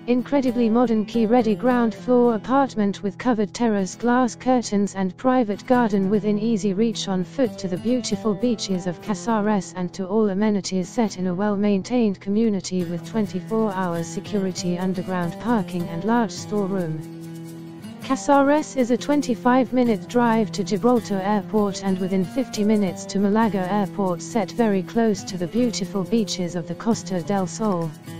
Incredibly modern key-ready ground floor apartment with covered terrace, glass curtains and private garden within easy reach on foot to the beautiful beaches of Casares and to all amenities set in a well-maintained community with 24-hour security, underground parking and large storeroom. Casares is a 25-minute drive to Gibraltar Airport and within 50 minutes to Malaga Airport, set very close to the beautiful beaches of the Costa del Sol.